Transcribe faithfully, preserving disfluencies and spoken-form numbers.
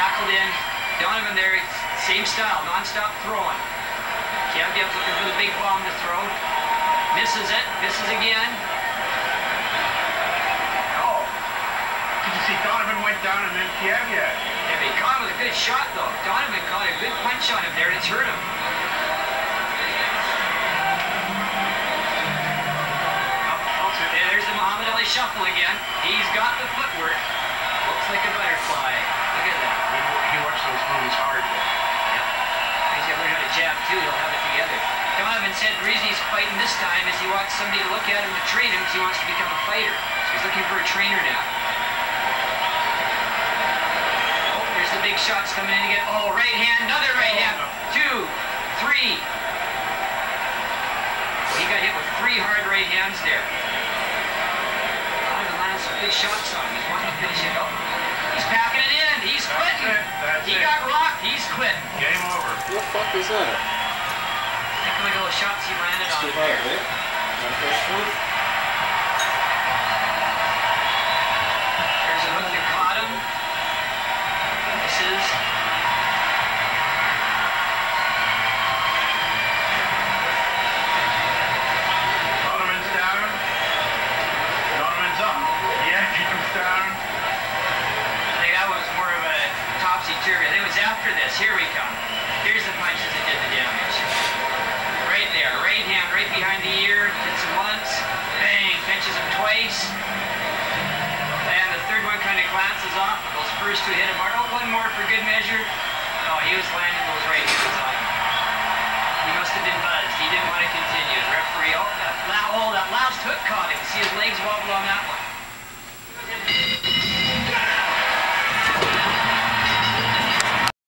tackled in. Donovan there, same style, non-stop throwing. Kievdiev's looking for the big bomb to throw. Misses it, misses again. Oh. Did you see Donovan went down and then Kievdiev? Yeah, he caught him with a good shot though. Donovan caught a good punch on him there and it's hurt him. There's the Muhammad Ali shuffle again. He's got the footwork. Looks like a butterfly. Look at that. He works those moves hard. Yep. He's got to learn how to jab too. He'll have it together. Donovan said the reason he's fighting this time is he wants somebody to look at him to train him because he wants to become a fighter. So he's looking for a trainer now. Oh, there's the big shots coming in again. Oh, right hand, another right hand. Two, three. Well, he got hit with three hard right hands there. Some big shots on him. He's wanting to finish it up. He's packing it in. He's quitting. That's it. That's he it. got rocked. He's quitting. Game over. What the fuck is that? Think of the little shots he landed on Survive, there. eh? Not that short? There's a hook that caught him. Misses. Donovan's down. Donovan's up. Yeah, he comes down. I think that was more of a topsy-turvy. I think it was after this. Here we come. Here's the punches that did the damage. Right there. Right hand right behind the ear. Hits him once. Bang. Pinches him twice. And the third one kind of glances off. Those first two hit him hard. Oh, one more for good measure. Oh, he was landing those right hands on him. He must have been buzzed. He didn't want to continue. The referee, oh, that, oh, that last hook caught him. See his leg